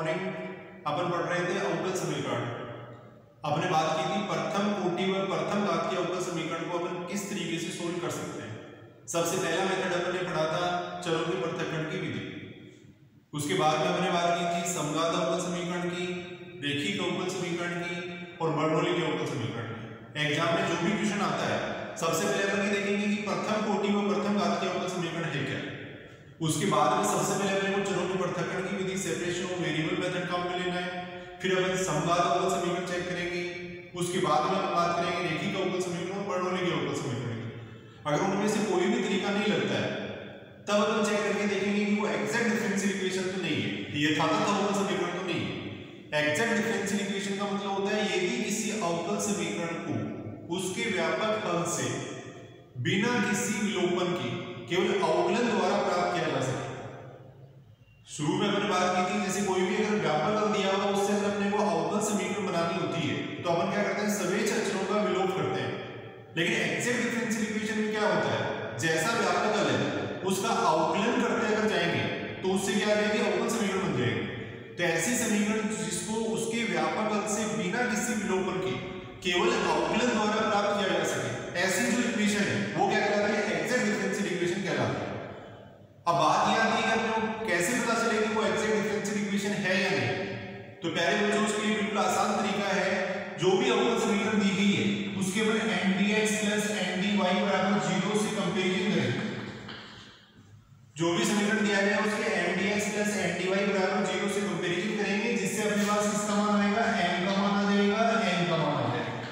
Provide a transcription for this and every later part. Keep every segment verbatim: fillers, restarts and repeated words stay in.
Morning अपन पढ़ रहे थे अवकल समीकरण। अपने बात की थी प्रथम कोटि व प्रथम घात के अवकल समीकरण को अपन किस तरीके से सोल्व कर सकते हैं। सबसे पहला मेथड अपन ने पढ़ा था चरों के पृथक्करण की विधि। उसके बाद में हमने बात की थी समघात अवकल समीकरण की, रेखिक अवकल समीकरण की और बर्नौली के अवकल समीकरण की। एग्जाम में जो भी क्वेश्चन आता है सबसे पहले अपन ये देखेंगे कि प्रथम कोटि व प्रथम घात के अवकल समीकरण है क्या। उसके बाद में सबसे पहले अपने को चरों के पृथक्करण की विधि सेपरेशन ऑफ वेरिएबल मेथड काम में लेना है। फिर अपन समघात अवकल समीकरण चेक करेंगे। उसके बाद में अपन बात करेंगे रेखिक अवकल समीकरण और बर्नौली के अवकल समीकरण की। अगर उनमें से कोई भी तरीका नहीं लगता है तब अपन चेक करके देखेंगे कि वो एग्जैक्ट डिफरेंशियल इक्वेशन तो नहीं है, यथातथ अवकल समीकरण तो नहीं है। एग्जैक्ट डिफरेंशियल इक्वेशन का मतलब होता है यदि किसी अवकल समीकरण को उसके व्यापक हल से बिना किसी विलोपन के केवल अवकलन द्वारा प्राप्त किया जा सके। शुरू में हमने बात की थी जैसे कोई भी अगर व्यापक हल दिया हुआ उससे अगर अपने को अवकल समीकरण बनानी होती है तो अपन क्या करते हैं सभी अक्षरों का विलोप करते हैं। लेकिन एग्जैक्ट डिफरेंशियल इक्वेशन में क्या होता है जैसा व्यापक हल है उसका अवकलन करते अगर जाएंगे तो उससे क्या जाएगी अवकल समीकरण बन जाएगी। तो ऐसी समीकरण जिसको उसके व्यापक हल से बिना किसी विलोपन के केवल अवकलन द्वारा प्राप्त किया जा सके ऐसी जो इक्वेशन है वो क्या कहलाती है एग्जैक्ट डिफरेंशियल इक्वेशन कहलाती है। अब बात यह आती है कि आपको कैसे पता चलेगा वो एग्जैक्ट डिफरेंशियल इक्वेशन है या नहीं। तो पहले बच्चों उसके लिए बिल्कुल आसान तरीका है, जो भी अवकल समीकरण दी गई है उसके ऊपर N D X plus N D Y बराबर जीरो से कंपेरिजन करेंगे। जो भी समीकरण दिया गया है उसके N D X plus N D Y बराबर जीरो से कंपेरिजन करेंगे, जिससे अपने पास किसका मान आएगा m का मान आ जाएगा, n का मान आ जाएगा।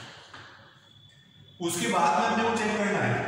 उसके बाद में हमने वो चेक करना है।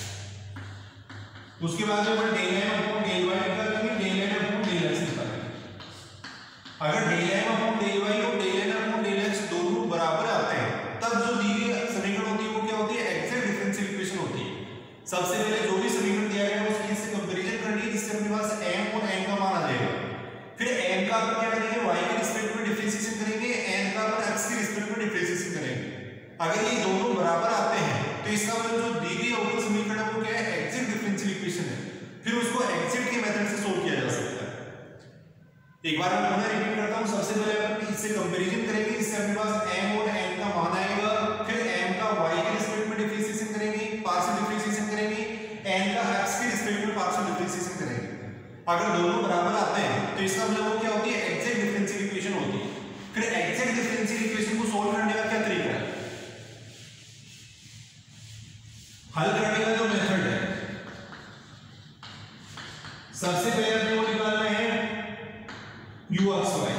उसके बाद में del m upon del y निकालेंगे, del n upon del x निकालेंगे। अगर del m upon del y और del n upon del x दोनों बराबर आते हैं तब जो दी गई समीकरण होती है वो क्या होती है एग्जैक्ट डिफरेंशियल इक्वेशन होती है। सबसे पहले जो भी समीकरण दिया गया है उसकी इससे कंपैरिजन करनी है जिससे अपने पास m और n का मान आ जाएगा। फिर m का अपन क्या करेंगे y के रिस्पेक्ट में डिफरेंशिएशन करेंगे, n का अपन x के रिस्पेक्ट में डिफरेंशिएशन करेंगे। अगर ये दोनों बराबर आते हैं तो इसका मतलब जो दी गई अवकल समीकरण है वो क्या है एग्जैक्ट डिफरेंशियल इक्वेशन है। फिर उसको एग्जैक्ट के मेथड से सोल्व किया जा सकता है। एक बार मैं पुनः रिपीट करता हूं। सबसे पहले अपन इससे कंपैरिजन करेंगे जिससे अपने पास m और n का मान आएगा। फिर m का y के रिस्पेक्ट में डिफरेंशिएशन करेंगे, पार्शियल डिफरेंशिएशन करेंगे, n का x के रिस्पेक्ट में पार्शियल डिफरेंशिएशन करेंगे। अगर दोनों बराबर आते हैं तो इसका मतलब क्या होती है एग्जैक्ट डिफरेंशियल इक्वेशन होती है। फिर एग्जैक्ट डिफरेंशियल इक्वेशन को सोल्व करने का क्या तरीका है, हल करने का जो मेथड है, सबसे पहले अपने को निकालना है u x y।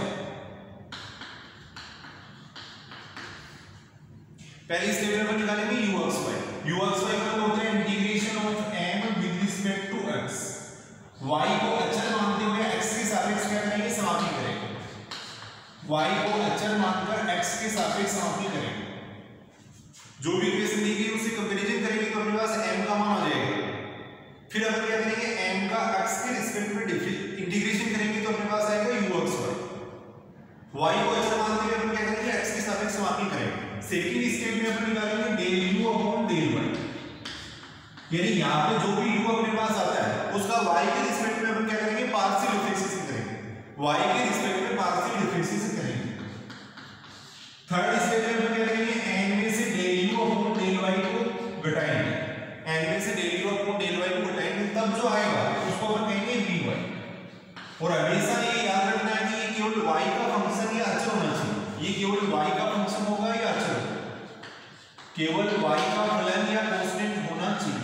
पहली स्टेप में अपन निकालेंगे u x y। u x y का होता है integration of m with respect to x। y को अचर मानते हुए x के सापेक्ष क्या करेंगे समाकलन करेंगे। y को अचर मानकर x के सापेक्ष समाकलन करेंगे। जो भी इक्वेशन दी गई उससे कंपैरिजन करेंगे तो अपने पास m का मान आ जाएगा। फिर अपन क्या करेंगे m का x के रिस्पेक्ट में इंटीग्रेशन करेंगे तो अपने पास आएगा u x y। y को अचर मानते हुए अपन क्या करेंगे x के सापेक्ष समाकलन करेंगे। सेकंड स्टेप में अपन निकालेंगे del u upon del y। यानी यहां पे जो भी u अपने पास आता है उसका y के रिस्पेक्ट में अपन क्या करेंगे पार्शियल डिफरेंशिएशन करेंगे। y के रिस्पेक्ट में पार्शियल डिफरेंशिएशन करेंगे। थर्ड स्टेप में अपन क्या करेंगे n में से del u upon del y को घटाएंगे। n में से del u upon del y को घटाएंगे तब जो आएगा उसको अपन कहेंगे dy। और हमेशा ये याद रखना है कि ये केवल y का फंक्शन या अचर होना चाहिए। ये केवल y का फंक्शन होगा या अचर होगा, केवल y का फलन या कांस्टेंट होना चाहिए।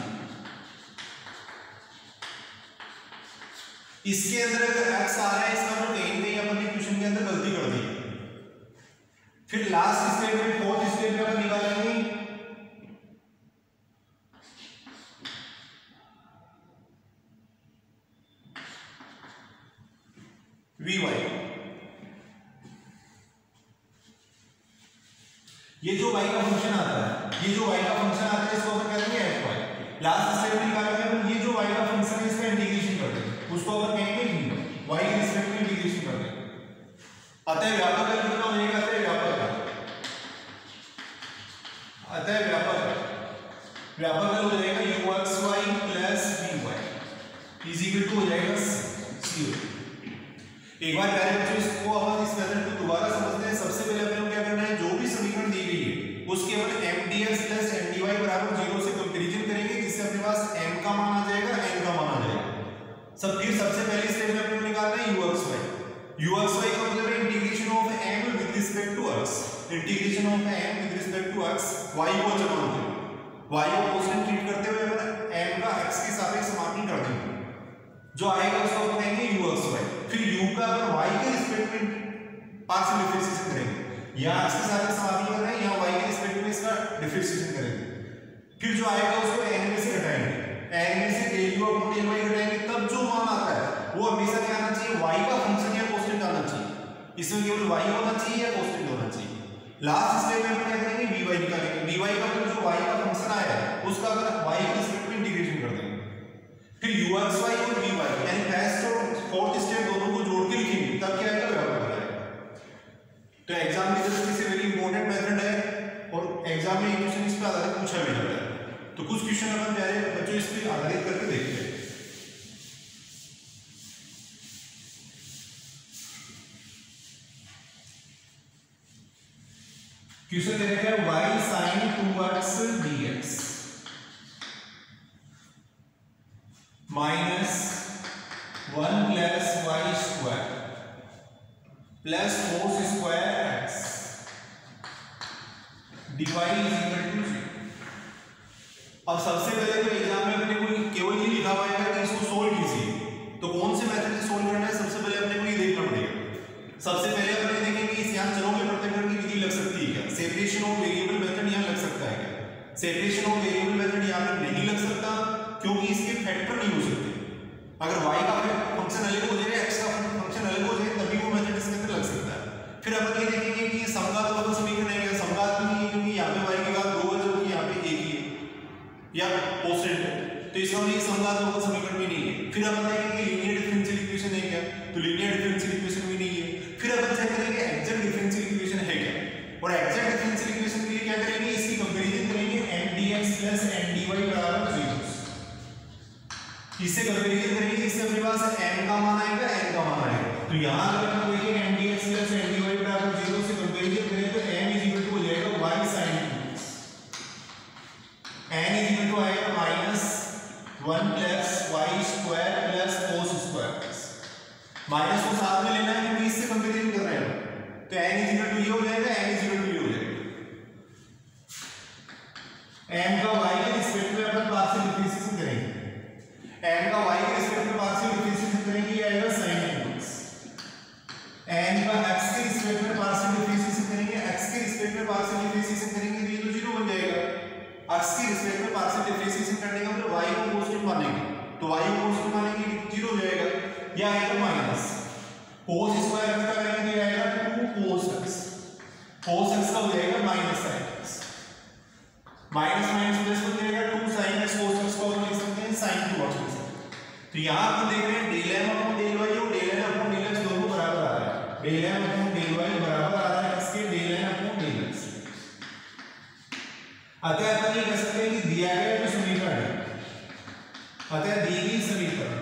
इसके अंदर अगर x आ रहा है इसका मतलब कहीं कहीं अपन ने क्वेश्चन के अंदर गलती कर दी। फिर लास्ट स्टेप में फोर्थ स्टेप में अपन निकालेंगे vy। ये जो y का फंक्शन आता है ये जो y का फंक्शन आता है इसको अपन कहेंगे fy। लास्ट स्टेप में निकालेंगे अपन ये जो y का फंक्शन है इसका इंटीग्रेशन कर देंगे, उसको अपन कहेंगे dy। y के रिस्पेक्ट में इंटीग्रेशन कर देंगे। अतः व्यापक हल कितना हो जाएगा, अतः व्यापक हल अतः व्यापक व्यापक हल हो जाएगा u x y plus vy is equal to हो जाएगा zero। एक बार प्यारे बच्चों इसको अब इस मेथड को दोबारा समझते हैं। सबसे पहले अपने को क्या करना है, जो भी समीकरण दी गई है उसके अपन m dx plus m dy बराबर जीरो से कंपैरिजन करेंगे, जिससे अपने पास m का मान आ जाएगा, n का मान आ जाएगा। सब फिर सबसे पहले स्टेप में अपने को निकालना है uxy। uxy का मतलब है integration of m with respect to x, integration of m with respect to x, y को अचर मानते हुए, y को कांस्टेंट ट्रीट करते हुए अपन m का x के सापेक्ष समाकलन कर देंगे, जो आएगा उसको हम कहेंगे uxy। फिर u का अगर y के रिस्पेक्ट में पार्शियल डिफरेंशिएशन करेंगे, यहाँ x के साथ समाकलन कर रहे हैं, यहाँ y के रिस्पेक्ट में इसका डिफरेंशिएशन करेंगे, फिर जो आएगा उसको n में से घटाएंगे, n में से del u upon del y घटाएंगे, तब जो मान आता है वो हमेशा क्या आना चाहिए, y का फंक्शन या कांस्टेंट आना चाहिए। इसमें केवल y होना चाहिए या कांस्टेंट होना चाहिए। लास्ट स्टेप में हम क्या करेंगे, dy निकालेंगे, dy का मतलब जो y का फंक्शन आया है उसका अगर y के रिस्पेक्ट में इंटीग्रेशन कर देंगे, फिर uxy और vy यानी फर्स्ट और फोर्थ स्टेप दोनों को जोड़ के लिखेंगे, तब क्या आएगा, बराबर हो जाएगा। तो एग्जाम की दृष्टि से वेरी इंपॉर्टेंट मेथड है और एग्जाम में क्वेश्चन इस पे आधारित पूछा भी जाता है। तो कुछ क्वेश्चन अपन प्यारे बच्चों इस पे आधारित करके देखते हैं। क्वेश्चन दे रखा है y sin two x dx minus one plus Y square plus cos square X dy is equal to zero. अब सबसे पहले तो एग्जाम में अपने को केवल ये लिखा हुआ है कि इसको सोल्व कीजिए, तो कौन से मेथड से सोल्व करना है सबसे पहले अपने को ये देखना पड़ेगा। सबसे पहले अपने देखेंगे कि इस यहाँ चरों के पृथक्करण की विधि लग सकती है क्या, सेपरेशन ऑफ वेरिएबल मेथड यहाँ लग सकता है क्या। सेपरेशन ऑफ वेरिएबल मेथड यहाँ पे नहीं लग सकता क्योंकि इसके फैक्टर नहीं हो सकते। अगर y का फंक्शन अलग हो जाए, x का फंक्शन अलग हो जाए, तभी वो मेथड इसके अंदर लग सकता है। फिर अपन ये देखेंगे कि ये समघात अवकल समीकरण है क्या, समघात भी नहीं है क्योंकि यहाँ पे y की घात दो है जबकि यहाँ पे एक ही है या कांस्टेंट है, तो इसका मतलब ये समघात अवकल समीकरण भी नहीं है। फिर अपन देखेंगे लीनियर डिफरेंशियल इक्वेशन है क्या, तो लीनियर डिफरेंशियल इक्वेशन भी नहीं है। फिर अपन चेक करेंगे एग्जैक्ट डिफरेंशियल इक्वेशन है क्या, और एग्जैक्ट डिफरेंशियल इक्वेशन के लिए क्या करेंगे, इसकी कंपैरिजन करेंगे m dx plus m dy बराबर जीरो, इससे कंपैरिजन करेंगे, इससे अपने पास m का मान आएगा, n का मान आएगा। तो यहां अगर हम देखें m dx plus m dy बराबर जीरो से कंपैरिजन करें तो m इज इक्वल टू हो जाएगा y sin two x, n is equal to आएगा minus one plus Y square plus cos square x, माइनस को साथ में लेना है क्योंकि इससे कंपैरिजन कर रहे हैं, तो n इज इक्वल टू ये हो जाएगा, n इज इक्वल टू ये हो जाएगा। m का y के रिस्पेक्ट में अपन पार्शियल डिफरेंशिएशन करेंगे, n का y के रिस्पेक्ट में पार्शियल डिफरेंशिएशन करेंगे, ये आएगा sin x। n का x के रिस्पेक्ट में पार्शियल डिफरेंशिएशन करेंगे, x के रिस्पेक्ट में पार्शियल डिफरेंशिएशन करेंगे तो ये तो जीरो बन जाएगा। x के रिस्पेक्ट में पार्शियल डिफरेंशिएशन करने का मतलब y को कांस्टेंट मानेंगे, तो y को कांस्टेंट मानेंगे तो जीरो हो जाएगा, या आएगा माइनस cos स्क्वायर x का करेंगे तो आएगा two cos x, cos x का हो जाएगा minus sin x, minus minus plus हो जाएगा two sin x, cos x को लिख सकते हैं sin टू x। तो यहां पर देख रहे हैं del m upon del y और del n upon del x दोनों बराबर आ रहा है, del m upon del y बराबर आ रहा है इसके del n upon del x। अतः अपन ये कह सकते हैं कि दिया गया जो समीकरण है, अतः दी गई समीकरण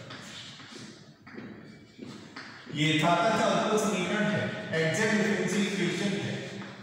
ये यथातथ अवकल समीकरण है, एग्जैक्ट डिफरेंशियल इक्वेशन है।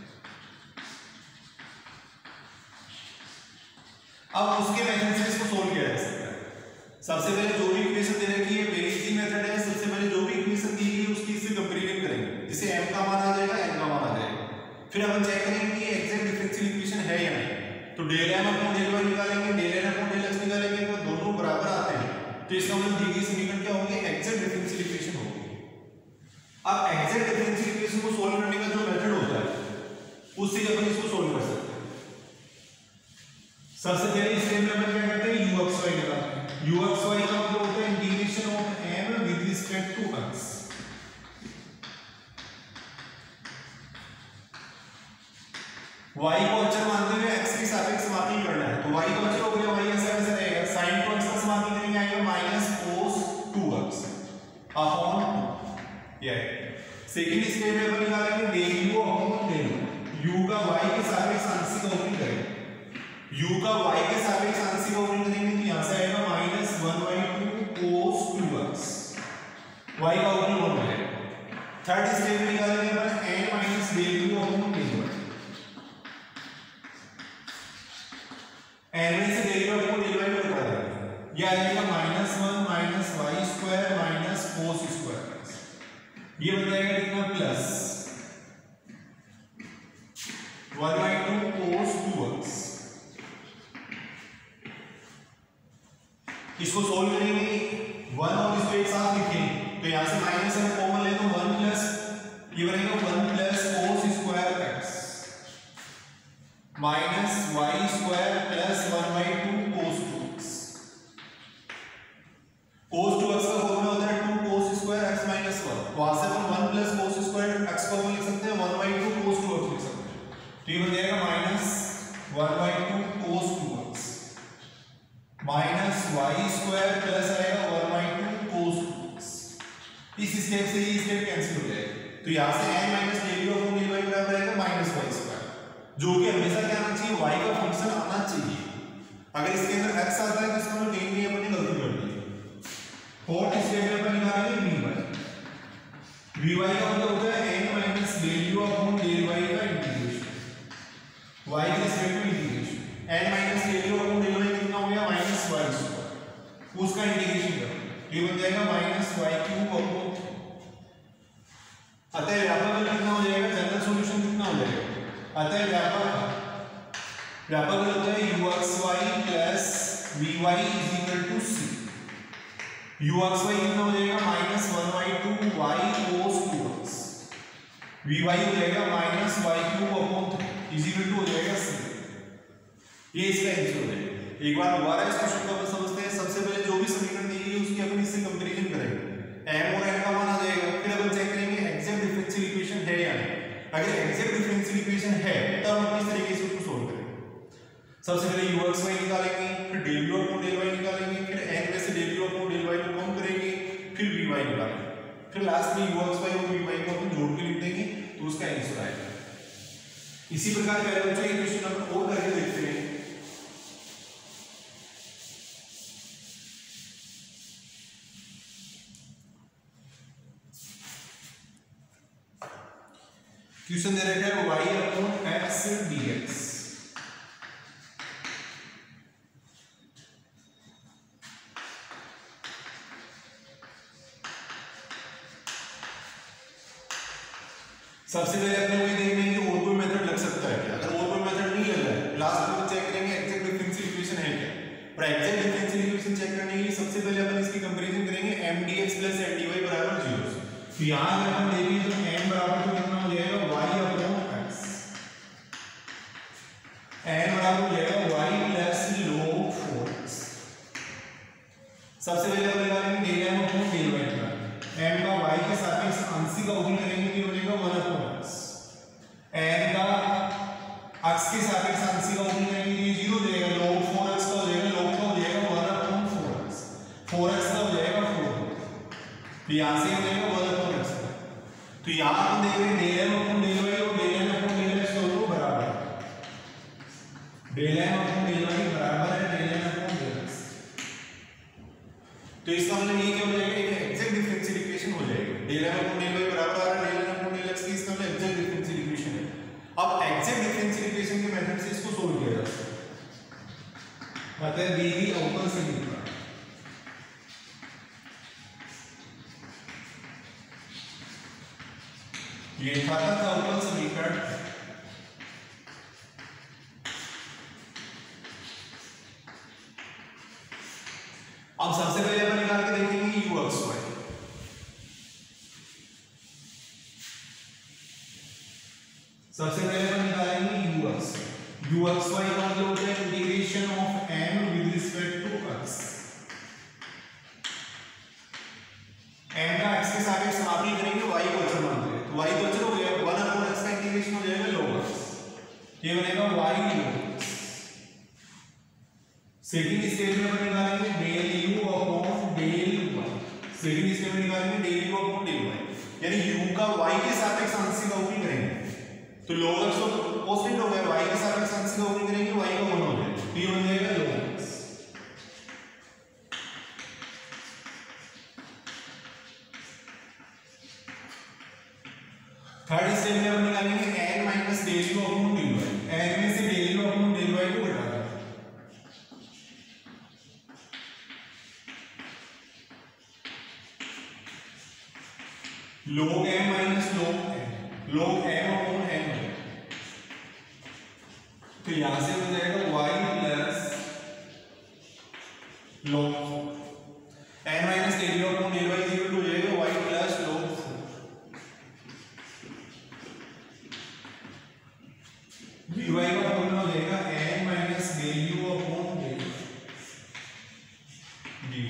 अब उसके मेथड से इसको सोल्व किया जा सकता है। सबसे पहले जो भी इक्वेशन दे रखी है वेरी इजी मेथड है, सबसे पहले जो भी इक्वेशन दी गई है उसकी इससे कंपैरिजन करेंगे, जिससे m का मान आ जाएगा, n का मान आ जाएगा। फिर अपन चेक करेंगे कि एग्जैक्ट डिफरेंशियल इक्वेशन है या नहीं, तो del m upon del y निकालेंगे, del n upon del x निकालेंगे, तो दोनों बराबर आते हैं, तो इसका मतलब दी गई समीकरण क्या होगी, एग्जैक्ट डिफरेंशियल इक्वेशन होगी। अब एग्जैक्ट डिफरेंशियल इक्वेशन को सोल्व करने का जो मेथड होता है उससे अपन इसको सोल्व कर सकते हैं। सबसे पहले स्टेप में अपन क्या करते हैं, uxy निकालते हैं। uxy का मतलब होता है integration of m with respect to x। y को अचर मानते हुए x के सापेक्ष समाकलन करना है, तो y को अचर हो गया, y ऐसा कैसे रहेगा, sin टू x का समाकलन करेंगे आएगा minus cos two x upon ये। सेकंड स्टेप में अपन निकालेंगे del u upon del y, u का y के सापेक्ष आंशिक अवकलन करेंगे, u का y के सापेक्ष आंशिक अवकलन करेंगे तो यहां से आएगा minus one by two cos two x, y का अवकलन हो जाएगा। थर्ड स्टेप में निकालेंगे अपन n minus del U upon del y, n में से del U upon del y को हटा देंगे, ये आ जाएगा minus one minus Y square minus cos square, ये बन जाएगा कितना plus one by two cos two X. इसको सोल्व करेंगे, वन और इसको एक साथ लिखेंगे तो यहां से माइनस हम कॉमन ले तो वन प्लस ये बनेगा one plus cos square X minus Y square plus one by two cos two X. Cos two X का फॉर्मूला होता है two cos square X minus one, वहां से हम one plus cos square X को लिख सकते हैं one by two cos two X लिख सकते हैं, तो ये बन जाएगा minus one by two cos two X minus Y square plus आएगा one by two cos two X. इस स्टेप से ये स्टेप कैंसिल हो जाएगा, तो यहां से n minus del U upon del y बराबर आएगा माइनस वाई स्क्वायर, जो कि हमेशा क्या आना चाहिए y का फंक्शन आना चाहिए। अगर इसके अंदर x आता है तो इसका मतलब कहीं नहीं अपनी गलती कर दी। फोर्थ स्टेप में अपन निकालेंगे dy, dy का मतलब होता है n minus del U upon del y का इंटीग्रेशन, y के रिस्पेक्ट में integration, n minus del U upon del y कितना हो गया माइनस वाई स्क्वायर, उसका इंटीग्रेशन करो, ये बन जाएगा माइनस वाई क्यूब अपॉन, अतः व्यापक कितना हो जाएगा, जनरल सॉल्यूशन कितना हो जाएगा, अतः व्यापक व्यापक होता है uxy plus vy is equal to c, uxy कितना हो जाएगा minus one by two y cos two x, vy हो जाएगा minus y cube upon three is equal to हो जाएगा c, ये इसका आंसर हो जाएगा। एक बार दोबारा इस क्वेश्चन को अपन समझते हैं। सबसे पहले जो भी समीकरण दी गई है उसकी अपन इससे कंपैरिजन करेंगे, m और n का मान आ जाएगा, फिर अपन चेक करेंगे एग्जैक्ट डिफरेंशियल इक्वेशन है या नहीं। अगर एग्जैक्ट डिफरेंशियल इक्वेशन है तब हम इस तरीके से उसको सोल्व करेंगे। सबसे पहले uxy निकालेंगे, फिर del u upon del y निकालेंगे, फिर n में से del u upon del y को कम करेंगे, फिर vy निकालेंगे, फिर लास्ट में uxy और vy को अपन जोड़ के लिख देंगे तो उसका आंसर आएगा। इसी प्रकार पहले बच्चों ये क्वेश्चन अपन और करके देखते हैं। क्वेश्चन दे रखा है y अपॉन x dx, सबसे पहले अपने को ये देखना है कि और कोई मेथड लग सकता है क्या। अगर और कोई मेथड नहीं लग रहा है लास्ट में चेक करेंगे एग्जैक्ट डिफरेंशियल इक्वेशन है क्या। और एग्जैक्ट डिफरेंशियल इक्वेशन चेक करने के लिए सबसे पहले अपन इसकी कंपैरिजन करेंगे m dx plus m dy बराबर जीरो से। तो यहां अगर हम देखें तो m बराबर तो कितना हो जाएगा y अपॉन x, n बराबर हो जाएगा y plus log four x। सबसे पहले अपन निकालेंगे del m upon del y निकालेंगे, m का y के सापेक्ष आंशिक अवकलन करेंगे तो बनेगा वन अपॉन x, n का x के सापेक्ष आंशिक अवकलन करेंगे ये जीरो हो जाएगा, log फोर x का हो जाएगा, log का हो जाएगा one upon four x, four x का हो जाएगा फोर, तो यहां से हो जाएगा वन अपॉन x। तो यहां हम देख रहे हैं del m upon del y और del n upon del x दोनों बराबर है, del m upon del y बराबर है del n upon del x। तो इसका मतलब ये क्या हो जाएगा, एक एग्जैक्ट डिफरेंशियल इक्वेशन हो जाएगा। del m upon del y बराबर आ रहा है del n upon del x की, इसका मतलब एग्जैक्ट डिफरेंशियल इक्वेशन है। अब एग्जैक्ट डिफरेंशियल इक्वेशन के मेथड से इसको सोल्व किया जा सकता है, अतः दी गई अवकल समीकरण ये यथातथ अवकल समीकरण अब सबसे पहले अपन निकाल के देखेंगे uxy। सबसे पहले अपन निकालेंगे uxy, uxy का मतलब होता है integration of m with respect to x, m का x के सापेक्ष समाकलन करेंगे, y को अचर मानते हैं तो y को अचर हो गया, वन अपॉन x का इंटीग्रेशन हो जाएगा log x, ये बनेगा y log x। Second step में अपन निकालेंगे del u upon del y, second step में निकालेंगे del u upon del y, यानी u का y के सापेक्ष आंशिक अवकलन करेंगे तो log x तो कांस्टेंट हो गया, y के सापेक्ष आंशिक अवकलन करेंगे y का वन हो जाएगा, तो ये बन जाएगा log x। log m minus log n, log m upon n हो, तो यहां से हो जाएगा y plus log n minus a zero upon a y equal to हो जाएगा y प्लस log dy का फॉर्मूला हो जाएगा n minus del u upon del dy।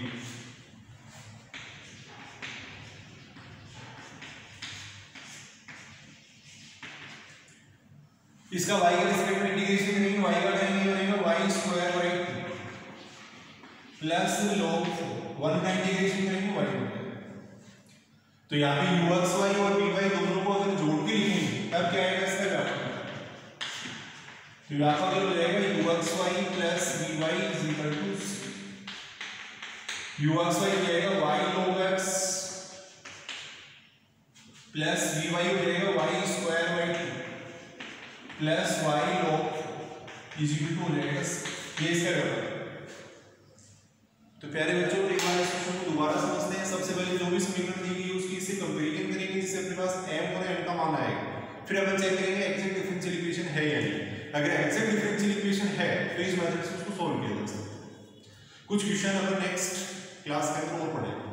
इसका y के रिस्पेक्ट में इंटीग्रेशन करेंगे, y का टाइम ये बनेगा y square by two plus log one का इंटीग्रेशन करेंगे y का, तो यहाँ पे uxy और vy दोनों को अगर जोड़ के लिखेंगे तब क्या आएगा इसका ग्राफ, तो यहाँ पर हो जाएगा uxy plus vy is equal to uxy हो जाएगा y log x plus vy हो जाएगा y square by two plus y log is equal to हो जाएगा ये इसका ग्राफ। तो प्यारे बच्चों एक बार इस क्वेश्चन को दोबारा समझते हैं। सबसे पहले जो भी समीकरण दी गई है उसकी इससे कंपैरिजन करेंगे जिससे अपने पास m और n का मान आएगा, फिर अपन चेक करेंगे एग्जैक्ट डिफरेंशियल इक्वेशन है या नहीं। अगर एग्जैक्ट डिफरेंशियल इक्वेशन है तो इस मेथड से उसको सॉल्व किया जा सकता है। कुछ क्वेश्चन अपन नेक्स्ट क्लास के अंदर और पढ़ेंगे।